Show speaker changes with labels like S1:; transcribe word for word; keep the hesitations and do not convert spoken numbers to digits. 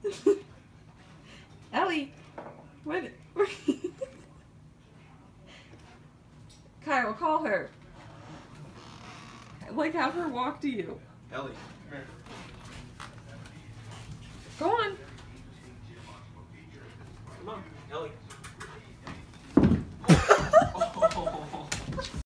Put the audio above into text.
S1: Ellie, what? Kyle, call her. Like, have her walk to you.
S2: Ellie, come here.
S1: Go on.
S2: Come on, Ellie.